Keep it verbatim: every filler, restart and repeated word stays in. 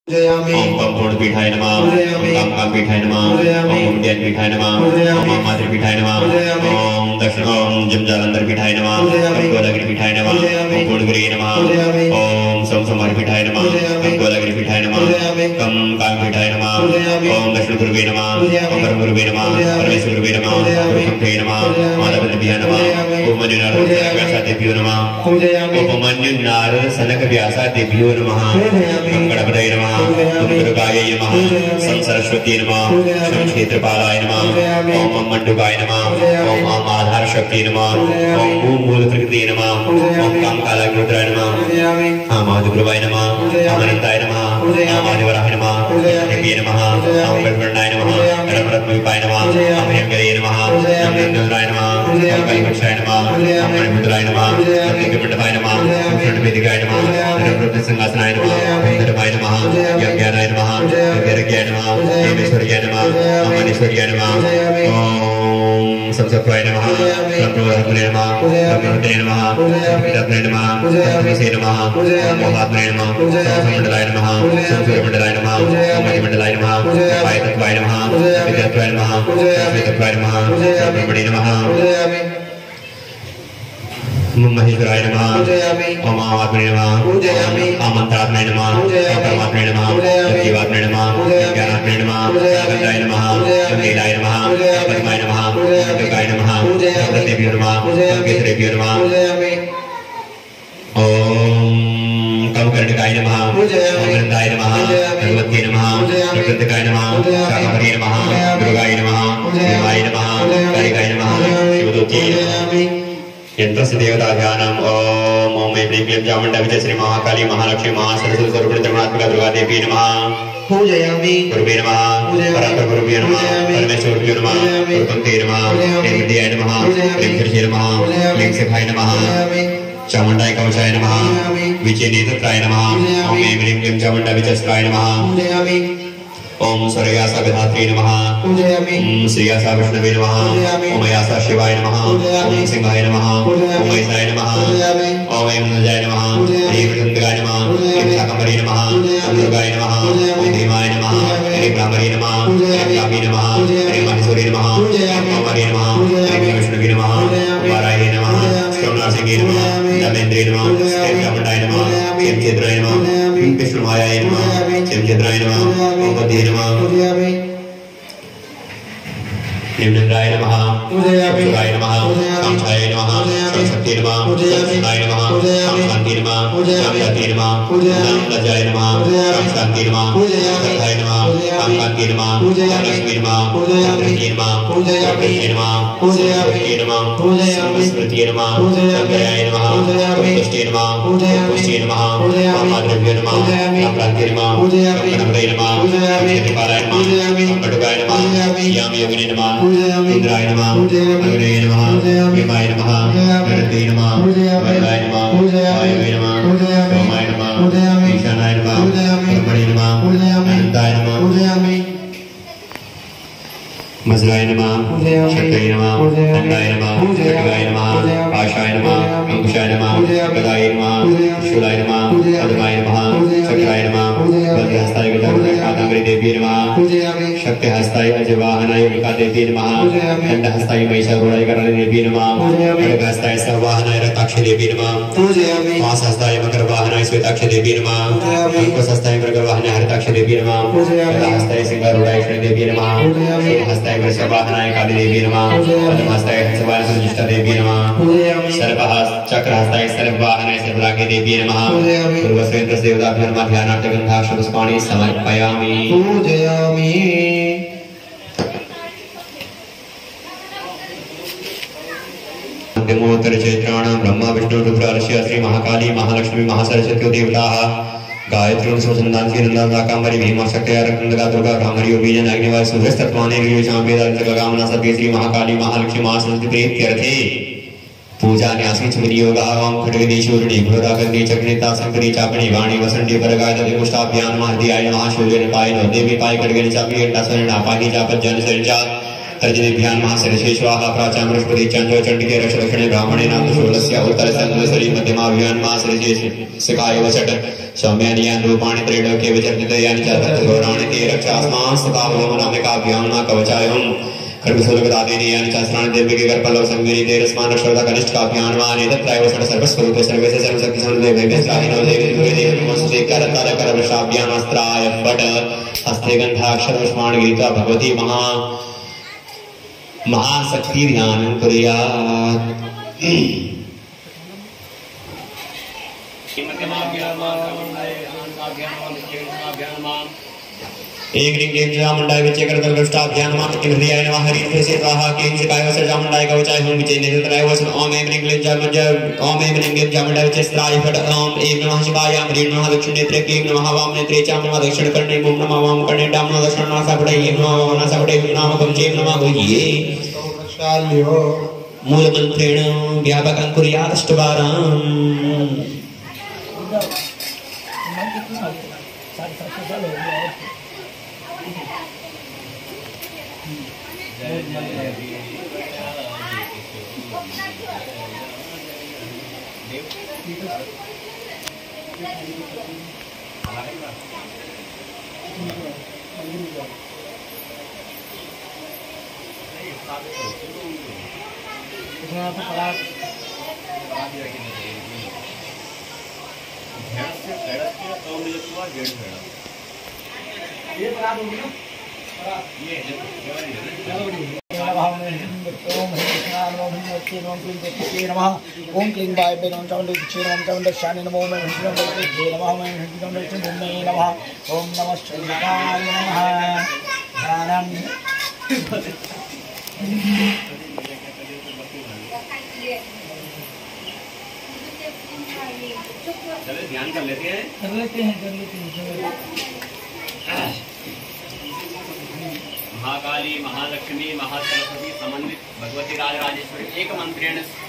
ओम कंपूर्ण पीठाय नमः। ओम काम काम पीठाय नमः। ओम उद्यान पीठाय नमः। ओम मातृ पीठाय नमः। ओम दक्षिण ओम जमजालंधर पीठाय नमः। ओम गोलागिरी पीठाय नमः। ओम पूर्णगिरी नमः। ओम सोम सोमवार पीठाय नमः। ओम गोलागिरी पीठाय नमः। कम काम पीठाय नमः। ओम दक्षिण गुरुवे नमः। ओम परम गुरुवे नमः। परमेश्वर गुरुवे नमः। गुरुसंख्ये नमः। माता पितृभ्यो नमः। ओम मनुनारद व्यासादेभ्यो नमः। ओम मनुनारद सनक व्यासादेभ्यो नमः। ओम गणपतये नमः। ओम दुर्गायै नमः। सं सरस्वती नमः। शं क्षेत्रपालाय नमः। ओम मंडुकाय नमः। ओम आधार शक्ति नमः। ओम मूल प्रकृति नमः। ओम काम कालाग्निरुद्राय नमः। ओम आदिगुरुवाय नमः। ओम अनंताय नमः। ओम आदिवराहाय नमः। देव्ये नमः। ओम गणपतये नमः। रत्नविपाय नमः। ओम हेमगिरे नमः। ओम नंदनाय नमः। ओम कलिवत्साय नमः। ओम मणिपुत्राय नमः। ओम दिव्यमंडपाय नमः। ओम खंडवेदिकाय नमः। ओम रत्न सिंहासनाय नमः। ओम धर्माय नमः। यज्ञानाय नमः। यज्ञाय नमः। हेमेश्वर्याय नमः। ओम मनीश्वर्याय नमः। ओम संसप्राय नमः। ब्रह्मोदय नमः। ब्रह्मोदय नमः। ब्रह्मोदय नमः। ब्रह्मसे नमः। ओम मोहात्मने नमः। सममंडलाय नमः। सूर्यमंडलाय नमः। ओम मणिमंडलाय नमः। पायतत्वाय नमः। विद्यात्वाय नमः। वेदत्वाय नमः। ब्रह्मणे नमः। महेश्वराय नमः। ओम आत्मने नमः। ओम मंत्रात्मने नमः। ओम परमात्मने नमः। ओम जीवात्मने नमः। ओम ज्ञानात्मने नमः। ओम गंगाय नमः। ओम लीलाय नमः। ओम पद्माय नमः। ओम दुर्गाय नमः। ओम रत्नेभ्यो नमः। ओम केसरेभ्यो नमः। ओम कमकर्णिकाय नमः। ओम वृंदाय नमः। भगवते नमः। प्रकृतिकाय नमः। शाकंभरी नमः। दुर्गाय नमः। देवाय नमः। कालिकाय नमः। शिवदूत्यै नमः। यंत्रस्य देवता ध्यानम्। ओम ओम ऐं क्लीं क्लीं चामुण्डा विजय श्री महाकाली महालक्ष्मी महासरस्वती स्वरूपिणी त्रिगुणात्मिका दुर्गा देवी नमः। पूजयामि। गुरुवे नमः। परात्पर गुरुवे नमः। परमेश्वराय नमः। गुरुपंक्ते नमः। क्लीं विद्याय नमः। क्लीं शीर्षे नमः। क्लीं शिखाय नमः। चामुण्डाय कवचाय नमः। विजय नेत्राय नमः। ओम ऐं क्लीं क्लीं चामुण्डा विजयस्त्राय नमः। ओम सूर्यासा विधात्री नमः। ओम श्रीयासा विष्णवे नमः। ओम यासा शिवाय नमः। ओम सिंहाय नमः। ओम ऐसाय नमः। ओम ऐं नंदाय नमः। ऐं वृंदगाय नमः। ऐं शाकंभरी नमः। ओम दुर्गाय नमः। ओम धीमाय नमः। ऐं ब्राह्मणी नमः। ऐं कामी नमः। ऐं महेश्वरी नमः। ऐं कौमारी नमः। ऐं विष्णुवे नमः। ओम वाराही नमः। सोमनासिंहे नमः। दमेन्द्रे नमः। ऐं चामुण्डाय नमः। ऐं चित्राय नमः। ऐं विष्णुमायाय नमः। ऐं चित्राय नमः। ओम पद्ये नमः। निम्नराय नमः। शिवाय नमः। कांक्षाय नमः। शक्ति नमः। सुनाय नमः। शांति नमः। शांति नमः। लज्जाय नमः। शांति नमः। सत्ताय नमः। कांति नमः। लक्ष्मी नमः। लक्ष्मी नमः। लक्ष्मी नमः। लक्ष्मी नमः। स्मृति नमः। संजयाय नमः। पुष्टि नमः। पुष्टि नमः। मातृभ्यो नमः। क्रांति नमः। गणपतये नमः। क्षेत्रपालाय नमः। कंकटकाय नमः। याम योगिने नमः। इंद्राय नमः। अग्नये नमः। भीमाय नमः। गणपतये नमः। वरदाय नमः। वायवे नमः। सोमाय नमः। ईशानाय नमः। ब्रह्मणे नमः। अनंताय नमः। मजराय नमः। शक्तये नमः। दंडाय नमः। खड्गाय नमः। पाशाय नमः। अंकुशाय नमः। गदाय नमः। शूलाय नमः। पद्माय नमः। चक्राय नमः। वज्रहस्ताय गदाधरकादम्बरी देवी नमः। शक्तिहस्ताय अजवाहनाय उल्का देवी नमः। दंडहस्ताय महिषारूढाय कराली देवी नमः। खड्गहस्ताय सर्ववाहनाय रताक्ष देवी नमः। पाशहस्ताय मकरवाहनाय श्वेताक्ष देवी नमः। अंकुशहस्ताय मृगवाहनाय हरिताक्ष देवी नमः। गदाहस्ताय सिंहारूढाय श्री देवी नमः। हस्ताय वृषभवाहनाय काली देवी नमः। पद्महस्ताय हंसवाहनाय सुजिष्ठा देवी नमः। सर्पहस्त चक्रहस्ताय सर्पवाहनाय सर्वराज्ञी देवी नमः। पूर्वश्रेष्ठ देवताभ्यो नमः। ध्यानार्थ गंधाक्षपुष्पाणि समर्पयामि। पूजयामि। अंतिमोत्तर चैत्राणां ब्रह्मा विष्णु रुद्र श्री महाकाली महालक्ष्मी महासरस्वती देवताः गायत्री सुसंदांसी नंदा कामरी भीमा शक्तिया रंगदा दुर्गा कामरी ओबीजन अग्निवाय सुरस्तत्वाने विवेशां वेदांत कामना सत्य श्री महाकाली महालक्ष्मी महासरस्वती प्रीत्यर्थे पूजा न्यासी चमरी योगा ओम खड्गदेशूरणी घोरागंधि चक्रिता संकरी चापणी वाणी वसंडी परगायत मुष्टाभ्यान महदियाय महाशूर्यन पायन देवी पाय खड्गन चापी अंडा सरना पाही चापत जन सरजा अर्जुनेभ्यां महासरस्वती स्वाहा प्राचां बृहस्पति चंद्र चंडिके रक्ष दक्षिणे ब्राह्मणे नाम षोडस्य उत्तरस्य अंधसरी मध्यमाभ्यां महासरस्वती सिकाय वचट सौम्यानि यानि रूपाणि त्रैलोक्ये विचर्जिते यानि च तत्गौराणि ते रक्षास्मान् सतावो नामिकाभ्यां न कवचायं खड्गशूलगदादीनि यानि च अस्त्राणि दिव्यके कर्पलव संगिनी ते रस्मान् रक्षोदा कनिष्ठकाभ्यां वानि तत्रैव षट् सर्वस्वरूपे सर्वेशे सर्वशक्ति सर्वदेवैः स्वाहिनो देवी दुर्गे देवी नमस्ते करतल करवृषाभ्याम् अस्त्राय फट् हस्ते गन्धाक्षरपुष्पाणि गृहीत्वा भगवती महा महाशक्ति ध्यान कुर्यात्। एक ह्रीं क्लीं चामुण्डाय विच्चे करतलकृष्टाभ्यां नमः किंह्रियाय नमः हरिं हृषे स्वाहा क्लीं शिकाय वसर चामुण्डाय कवचाय हुं विच्चे नेत्रत्राय वसन ओम ऐं ह्रीं क्लीं चामुण्ड ओम ऐं ह्रीं क्लीं चामुण्डाय विच्चे स्त्राय फट् ओम ऐं नमः शिवाय ह्रीं नमः दक्षिण नेत्रे क्लीं नमः वाम नेत्रे च नमः दक्षिण कर्णे ओम नमः वाम कर्णे डाम नमः दक्षिण नासापटे नमः नासापटे नमः कवचे नमः गुह्ये मूलमन्त्रेण व्यापकं कुर्यात् अष्टवारम्। ओम क्लीं वाय नमः चामुण्डे नमः चामुण्डेश्वराय नमः ओम हंसि नमः ओम हंसि नमः ओम नमः चंडिकाय नमः ध्यानम् चलिए ध्यान कर लेते हैं कर लेते हैं कर लेते हैं महाकाली महालक्ष्मी महासरस्वती समन्वित भगवती राजराजेश्वरी एक मंत्रेण